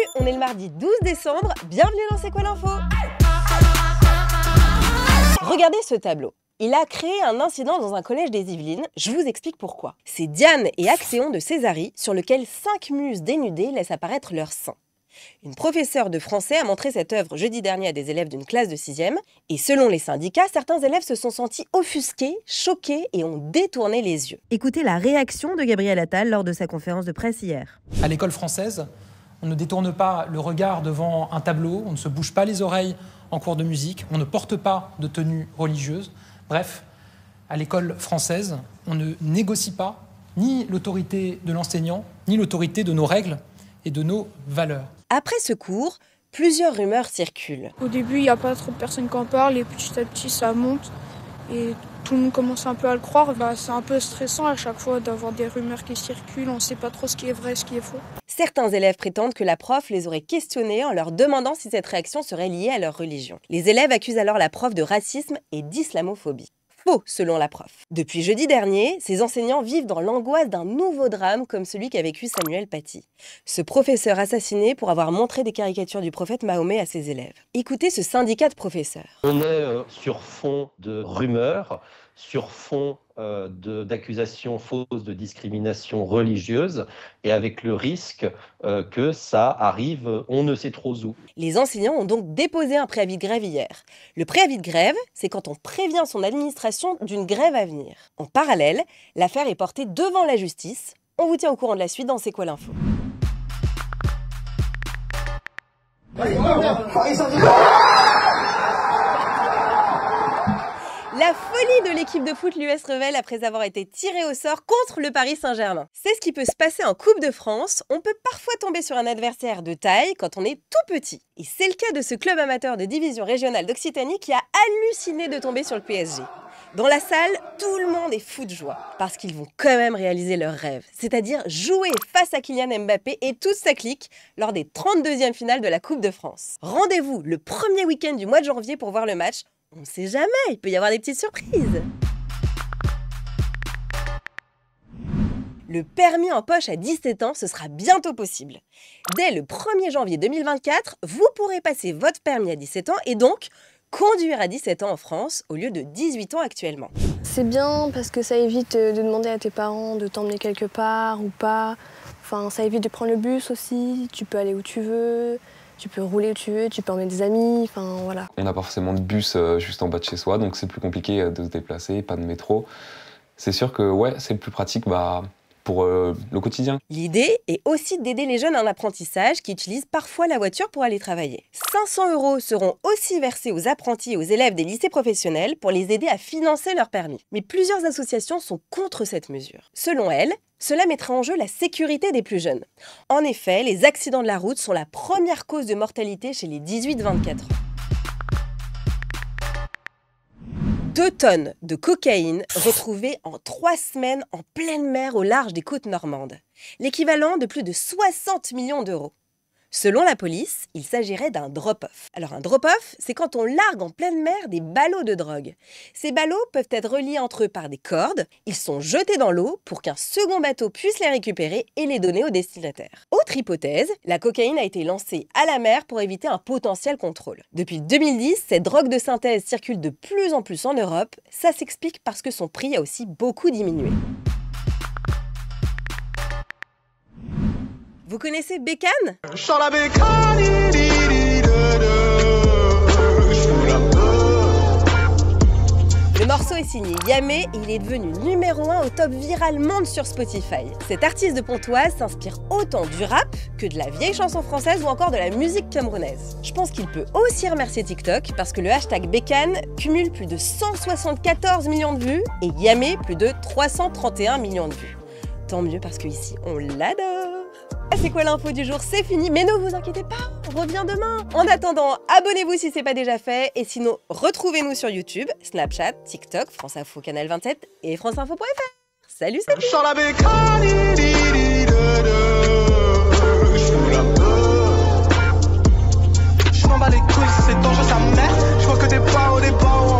on est le mardi 12 décembre, bienvenue dans C'est quoi l'info? Regardez ce tableau. Il a créé un incident dans un collège des Yvelines, je vous explique pourquoi. C'est Diane et Axéon de Césarie sur lequel 5 muses dénudées laissent apparaître leurs seins. Une professeure de français a montré cette œuvre jeudi dernier à des élèves d'une classe de 6e, et selon les syndicats, certains élèves se sont sentis offusqués, choqués et ont détourné les yeux. Écoutez la réaction de Gabriel Attal lors de sa conférence de presse hier. À l'école française, on ne détourne pas le regard devant un tableau, on ne se bouge pas les oreilles en cours de musique, on ne porte pas de tenue religieuse. Bref, à l'école française, on ne négocie pas ni l'autorité de l'enseignant, ni l'autorité de nos règles et de nos valeurs. Après ce cours, plusieurs rumeurs circulent. Au début, il n'y a pas trop de personnes qui en parlent et petit à petit, ça monte. Et tout le monde commence un peu à le croire. C'est un peu stressant à chaque fois d'avoir des rumeurs qui circulent. On ne sait pas trop ce qui est vrai, ce qui est faux. Certains élèves prétendent que la prof les aurait questionnés en leur demandant si cette réaction serait liée à leur religion. Les élèves accusent alors la prof de racisme et d'islamophobie. Faux, selon la prof. Depuis jeudi dernier, ces enseignants vivent dans l'angoisse d'un nouveau drame comme celui qu'a vécu Samuel Paty. Ce professeur assassiné pour avoir montré des caricatures du prophète Mahomet à ses élèves. Écoutez ce syndicat de professeurs. On est sur fond de rumeurs, sur fond d'accusations fausses de discrimination religieuse et avec le risque que ça arrive on ne sait trop où. Les enseignants ont donc déposé un préavis de grève hier. Le préavis de grève, c'est quand on prévient son administration d'une grève à venir. En parallèle, l'affaire est portée devant la justice. On vous tient au courant de la suite dans C'est quoi l'info? La folie de l'équipe de foot l'US Revel après avoir été tirée au sort contre le Paris Saint-Germain. C'est ce qui peut se passer en Coupe de France. On peut parfois tomber sur un adversaire de taille quand on est tout petit. Et c'est le cas de ce club amateur de division régionale d'Occitanie qui a halluciné de tomber sur le PSG. Dans la salle, tout le monde est fou de joie, parce qu'ils vont quand même réaliser leur rêve, c'est-à-dire jouer face à Kylian Mbappé et toute sa clique lors des 32e finales de la Coupe de France. Rendez-vous le premier week-end du mois de janvier pour voir le match. On ne sait jamais, il peut y avoir des petites surprises. Le permis en poche à 17 ans, ce sera bientôt possible. Dès le 1er janvier 2024, vous pourrez passer votre permis à 17 ans et donc conduire à 17 ans en France au lieu de 18 ans actuellement. C'est bien parce que ça évite de demander à tes parents de t'emmener quelque part ou pas. Enfin, ça évite de prendre le bus aussi, tu peux aller où tu veux. Tu peux rouler où tu veux, tu peux emmener des amis, enfin voilà. On n'a pas forcément de bus juste en bas de chez soi, donc c'est plus compliqué de se déplacer, pas de métro. C'est sûr que ouais, c'est plus pratique pour le quotidien. L'idée est aussi d'aider les jeunes en apprentissage qui utilisent parfois la voiture pour aller travailler. 500 € seront aussi versés aux apprentis et aux élèves des lycées professionnels pour les aider à financer leur permis. Mais plusieurs associations sont contre cette mesure. Selon elles, cela mettrait en jeu la sécurité des plus jeunes. En effet, les accidents de la route sont la première cause de mortalité chez les 18-24 ans. 2 tonnes de cocaïne retrouvées en 3 semaines en pleine mer au large des côtes normandes. L'équivalent de plus de 60 millions d'euros. Selon la police, il s'agirait d'un drop-off. Alors un drop-off, c'est quand on largue en pleine mer des ballots de drogue. Ces ballots peuvent être reliés entre eux par des cordes, ils sont jetés dans l'eau pour qu'un second bateau puisse les récupérer et les donner au destinataire. Autre hypothèse, la cocaïne a été lancée à la mer pour éviter un potentiel contrôle. Depuis 2010, cette drogue de synthèse circule de plus en plus en Europe. Ça s'explique parce que son prix a aussi beaucoup diminué. Vous connaissez Bécane ? Le morceau est signé Yamé et il est devenu numéro 1 au top viral monde sur Spotify. Cet artiste de Pontoise s'inspire autant du rap que de la vieille chanson française ou encore de la musique camerounaise. Je pense qu'il peut aussi remercier TikTok parce que le hashtag Bécane cumule plus de 174 millions de vues et Yamé plus de 331 millions de vues. Tant mieux parce qu'ici on l'adore. C'est quoi l'info du jour? C'est fini, mais ne vous inquiétez pas, on revient demain. En attendant, abonnez-vous si c'est pas déjà fait, et sinon, retrouvez-nous sur YouTube, Snapchat, TikTok, France Info Canal 27 et franceinfo.fr. Salut, salut. Je m'en bats les couilles, c'est dangereux sa mère. Je vois que des pas au départ.